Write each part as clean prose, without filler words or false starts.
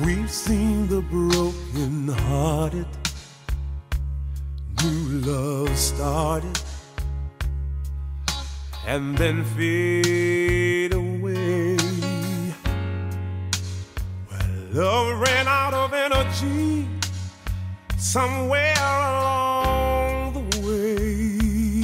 We've seen the broken hearted, new love started, and then fade away. Well, love ran out of energy somewhere along the way.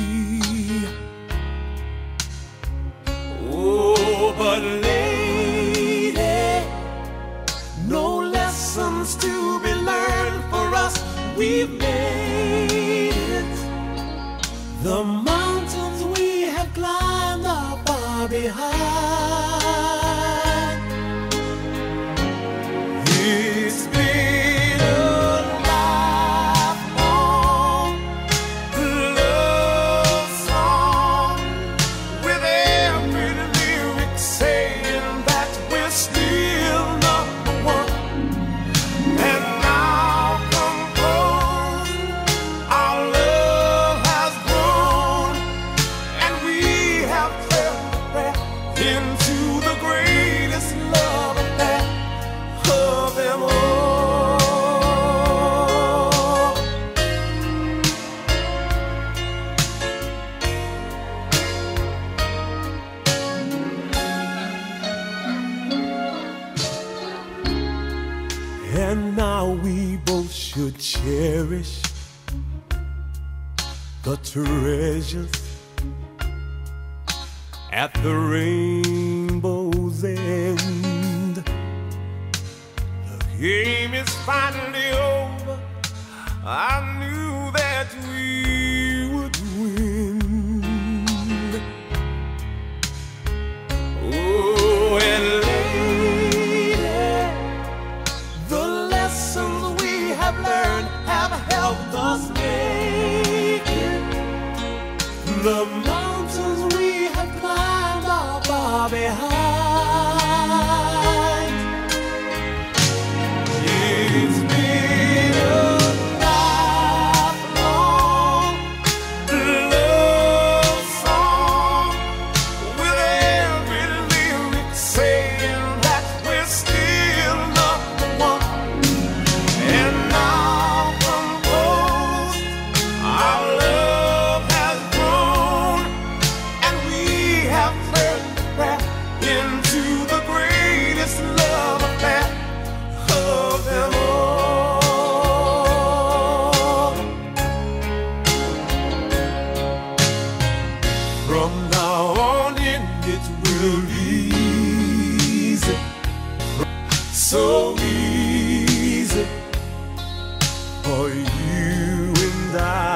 Oh, but lady, no lessons to be learned for us. We've made it. The mountains we have climbed are far behind. It's been a lifelong love song, with every lyric saying that we're still number one. And now come close, our love has grown, and we have fell into the greatest love affair of them all. And now we both should cherish the treasures at the rainbow's end. The game is finally over. I knew that we would win. Oh, and lady, the lessons we have learned have helped us make it. The mountains we have climbed are far behind. It's been a lifelong love song, with every lyric saying that we're still number one. And now come close, our love has grown, and we have turned into the greatest love affair of them all. From now on in, it will be easy, so easy for you and I.